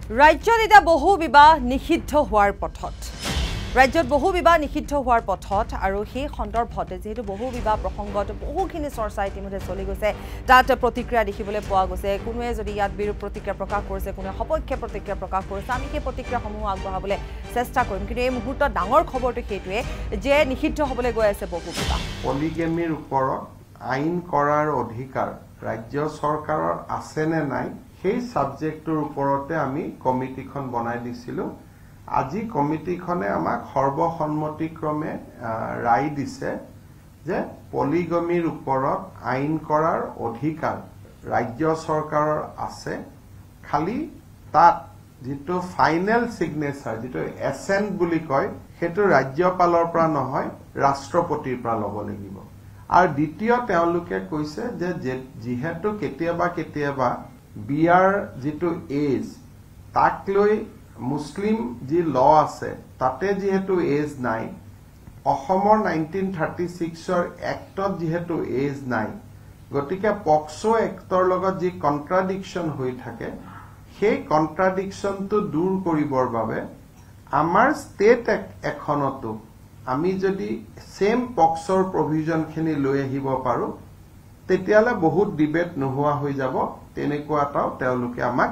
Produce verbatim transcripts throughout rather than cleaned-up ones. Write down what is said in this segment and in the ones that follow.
ৰাজ্যত এটা বহু বিবাহ নিষিদ্ধ হোৱাৰ পথত ৰাজ্যত বহু বিবাহ নিষিদ্ধ হোৱাৰ পথত আৰু সেই সন্দৰ্ভতে যেহেতু বহু বিবাহ প্ৰসংগত বহুখিনি চৰ্চা ইতিমধ্যে চলি গৈছে তাত প্ৰতিক্ৰিয়া দেখিবলৈ পোৱা গৈছে কোনোৱে যদি ইয়াত বিৰোধ প্ৰতিক্ৰিয়া প্ৰকাশ কৰিছে কোনোৱে সপক্ষে প্ৰতিক্ৰিয়া প্ৰকাশ কৰিছে আমি সেই প্ৰতিক্ৰিয়াসমূহ আগবঢ়াবলৈ চেষ্টা কৰিম কিন্তু এই মুহূৰ্তত ডাঙৰ খবৰটো সেইটোৱে যে নিষিদ্ধ হ'বলৈ গৈ আছে বহু বিবাহ পলিগেমিৰ ওপৰত আইন কৰাৰ অধিকাৰ ৰাজ্য চৰকাৰৰ আছে নে নাই সেই সাবজেক্টৰ ওপৰতে আমি কমিটিখন বনাই দিছিলো আজি কমিটিখনে আমাক সৰ্বসন্মতিক্ৰমে ৰায় দিছে যে পলিগমিৰ ওপৰত আইন কৰাৰ অধিকাৰ ৰাজ্য চৰকাৰৰ আছে খালি তাত যেটো ফাইনেল সিগনেচাৰ যেটো এসেন্ট বুলি কয় হেতু ৰাজ্যপালৰ পৰা নহয় ৰাষ্ট্ৰপতিৰ পৰা ল'ব লাগিব আৰু দ্বিতীয় তেওঁলোকে কৈছে যে যেহেতু কেতিয়াবা কেতিয়াবা বিয়াৰ যেটো এজ তাক লৈ মুসলিম যি ল আছে তাতে যেহেতু এজ নাই অসমৰ নাইনটিন থাৰ্টি ছিক্সৰ এক্টত যেহেতু এজ নাই গতিকে পক্সো এক্টৰ লগত যি কন্ট্ৰাডিকশন হৈ থাকে সেই কন্ট্ৰাডিকশনটো দূৰ কৰিবৰ বাবে আমাৰ ষ্টেট এখনতো আমি যদি সেম পক্সৰ প্ৰভিজনখিনি লৈ আহিব পাৰো তেতিয়ালে বহুত ডিবেট নোহোৱা হৈ যাব তেনেকুৱাটাও তেওঁলোকে আমাক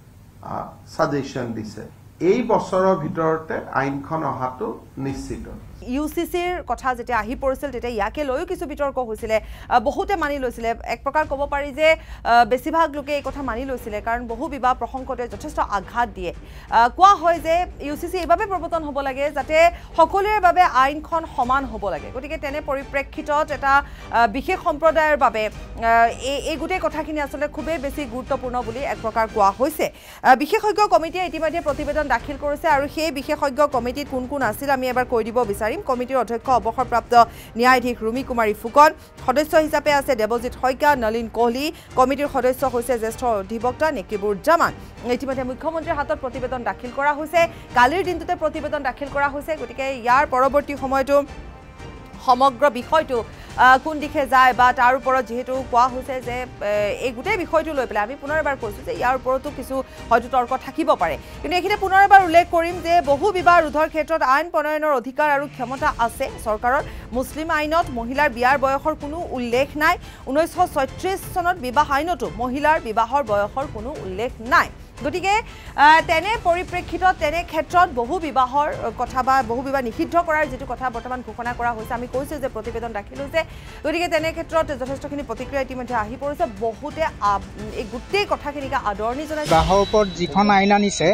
সাজেশন দিছে এই বছৰৰ ভিতৰতে আইনখন অহাটো নিশ্চিত ইউসিসিৰ কথা যেটা আহি পৰিছিল তেতে ইয়াকে লৈও কিছু বিতৰ্ক হৈছিল বহুতে মানি লৈছিল এক প্ৰকাৰ ক'ব পাৰি যে বেছিভাগ লোকে এই কথা মানি লৈছিল কাৰণ বহু বিবাহ প্ৰসংগতে যথেষ্ট আঘাত দিয়ে কোৱা হয় যে ইউসিসি এবাবে প্ৰৱৰ্তন হ'ব লাগে যাতে সকলোৰে বাবে আইনখন সমান হ'ব লাগে গতিকে তেনে পৰিপ্ৰেক্ষিতত এটা বিশেষ সম্প্ৰদায়ৰ বাবে এই এই গোটেই কথাখিনি আসলে খুবেই বেছি গুৰুত্বপূৰ্ণ বুলি এক প্ৰকাৰ কোৱা হৈছে বিশেষজ্ঞ কমিটিয়ে ইতিমধ্যে প্ৰতিবেদন দাখিল কৰিছে আৰু সেই বিশেষজ্ঞ কমিটিত কোন কোন আছিল আমি এবাৰ কৈ দিব বিচাৰিম কমিটিৰ অধ্যক্ষ অৱসৰপ্ৰাপ্ত ন্যায়াধীশ ৰুমি কুমাৰী ফুকন সদস্য হিচাপে আছে দেৱজিৎ শইকীয়া নলিন কোহলি কমিটিৰ সদস্য হৈছে জ্যেষ্ঠ অধিবক্তা নেকিবুৰ জামান ইতিমধ্যে মুখ্যমন্ত্ৰীৰ হাতত প্ৰতিবেদন দাখিল কৰা হৈছে কালিৰ দিনটোতে প্ৰতিবেদন দাখিল কৰা হৈছে গতিকে ইয়াৰ পৰৱৰ্তী সময়টো সমগ্ৰ বিষয়টো কোন দিশে যায় বা তাৰ ওপৰত যেহেতু কোৱা হৈছে যে এই গোটেই বিষয়টো লৈ পেলাই আমি পুনৰ এবাৰ কৈছো যে ইয়াৰ ওপৰতো কিছু হয়তো তৰ্ক থাকিব পাৰে কিন্তু এখিনে পুনৰ এবাৰ উল্লেখ কৰিম যে বহু বিবাহ ৰোধৰ ক্ষেত্ৰত আইন প্ৰণয়নৰ অধিকাৰ আৰু ক্ষমতা আছে চৰকাৰৰ মুছলিম আইনত মহিলাৰ বিয়াৰ বয়সৰ কোনো উল্লেখ নাই ঊনৈশ ছয়ত্ৰিশ চনত বিবাহ আইনতো মহিলাৰ বিবাহৰ বয়সৰ কোনো উল্লেখ নাই গতিকে তেনে পৰিপ্ৰেক্ষিতত তেনে ক্ষেত্ৰত বহু বিবাহৰ কথা বা বহু বিবাহ নিষিদ্ধ কৰাৰ যেটো কথা বৰ্তমান ঘোষণা কৰা হৈছে আমি কৈছো যে প্ৰতিবেদন দাখিল হৈছে গতিকে তেনে ক্ষেত্ৰত যথেষ্টখিনি প্ৰতিক্ৰিয়া ইতিমধ্যে আহি পৰিছে বহুতে এই গোটেই কথাখিনিকে আদৰণি জনাইছে বিবাহৰ ওপৰত যিখন আইন আনিছে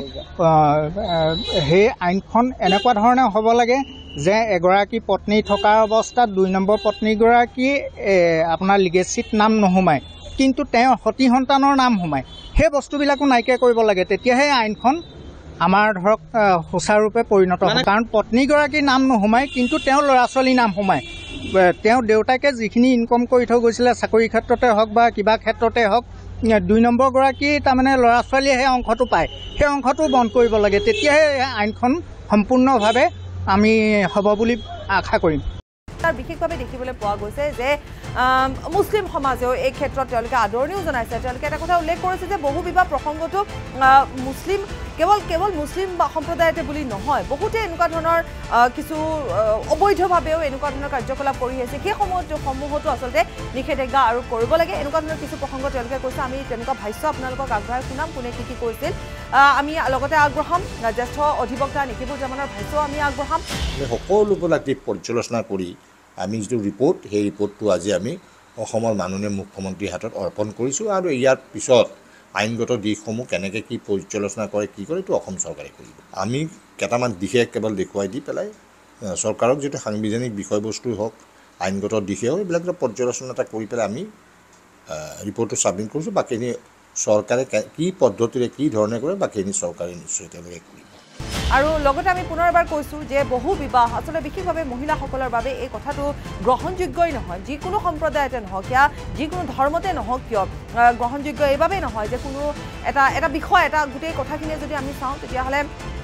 সেই আইনখন এনেকুৱা ধৰণে হ'ব লাগে যে এগৰাকী পত্নী থকাৰ অৱস্থাত দুই নম্বৰ পত্নীগৰাকী আপোনাৰ লিগেচিত নাম নোহোমায় কিন্তু তেওঁৰ সতি সন্তানৰ নাম সোমায় সেই বস্তুবিলাকো নাইকিয়া কৰিব লাগে তেতিয়াহে আইনখন আমাৰ ধৰক সুচাৰুৰূপে পৰিণত হ'ব কাৰণ পত্নীগৰাকীৰ নাম নোহোমায় কিন্তু তেওঁৰ ল'ৰা ছোৱালীৰ নাম সোমায় তেওঁ দেউতাকে যিখিনি ইনকম কৰি থৈ গৈছিলে চাকৰি ক্ষেত্ৰতে হওক বা কিবা ক্ষেত্ৰতে হওক দুই নম্বৰ গৰাকী তাৰমানে ল'ৰা ছোৱালীয়ে সেই অংশটো পায় সেই অংশটো বন্ধ কৰিব লাগে তেতিয়াহে আইনখন সম্পূৰ্ণভাৱে আমি হ'ব বুলি আশা কৰিম তাৰ বিশেষভাৱে দেখিবলৈ পোৱা গৈছে যে মুছলিম সমাজেও এই ক্ষেত্ৰত তেওঁলোকে আদৰণিও জনাইছে তেওঁলোকে এটা কথা উল্লেখ কৰিছে যে বহু বিবাহ প্ৰসংগটো মুছলিম কেৱল কেৱল মুছলিম সম্প্ৰদায়তে বুলি নহয় বহুতে এনেকুৱা ধৰণৰ কিছু অবৈধভাৱেও এনেকুৱা ধৰণৰ কাৰ্যকলাপ কৰি আছে সেই সময়তো সমূহতো আচলতে নিষেধাজ্ঞা আৰু কৰিব লাগে এনেকুৱা ধৰণৰ কিছু প্ৰসংগ তেওঁলোকে কৈছে আমি তেনেকুৱা ভাষ্য আপোনালোকক আগবঢ়াই শুনাম কোনে কি কি কৈছিল আমি লগতে আগবঢ়াম জ্যেষ্ঠ অধিবক্তা নেকিবুৰ জামানৰ ভাষ্য আমি আগবঢ়াম সকলোবিলাকে পৰ্যালোচনা কৰি আমি যিটো ৰিপৰ্ট সেই ৰিপৰ্টটো আজি আমি অসমৰ মাননীয় মুখ্যমন্ত্ৰীৰ হাতত অৰ্পণ কৰিছোঁ আৰু ইয়াৰ পিছত আইনগত দিশসমূহ কেনেকৈ কি পৰ্যালোচনা কৰে কি কৰে এইটো অসম চৰকাৰে কৰিব আমি কেইটামান দিশে কেৱল দেখুৱাই দি পেলাই চৰকাৰক যিটো সাংবিধানিক বিষয়বস্তু হওক আইনগত দিশে হওক এইবিলাক পৰ্যালোচনা এটা কৰি পেলাই আমি ৰিপৰ্টটো ছাবমিট কৰিছোঁ বাকীখিনি চৰকাৰে কি পদ্ধতিৰে কি ধৰণে কৰে বাকীখিনি চৰকাৰে নিশ্চয় তেওঁলোকে কৰিব আৰু লগতে আমি পুনৰ এবাৰ কৈছো যে বহু বিবাহ আসলে বিশেষভাৱে মহিলাসকলৰ বাবে এই কথাটো গ্ৰহণযোগ্যই নহয় যিকোনো সম্প্ৰদায়তে নহওক কিয় যিকোনো ধৰ্মতে নহওক কিয় গ্ৰহণযোগ্য এইভাৱে নহয় যে কোনো এটা এটা বিষয় এটা গোটেই কথাখিনি যদি আমি চাওঁ তেতিয়াহ'লে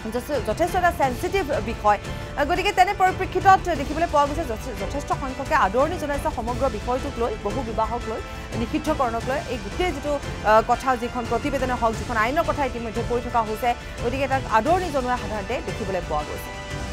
যথেষ্ট এটা সেন্সিটিভ বিষয় গতিকে তেনে পৰিপ্ৰেক্ষিতত দেখিবলৈ পোৱা গৈছে যথেষ্ট সংখ্যকে আদৰণি জনাইছে সমগ্ৰ বিষয়টোক লৈ বহু বিবাহক লৈ নিষিদ্ধকৰণক লৈ এই গোটেই যিটো কথা যিখন প্ৰতিবেদনৰ হওক যিখন আইনৰ কথা ইতিমধ্যে কৈ থকা হৈছে গতিকে তাক আদৰণি জনোৱা সাধাৰণতে দেখিবলৈ পোৱা গৈছে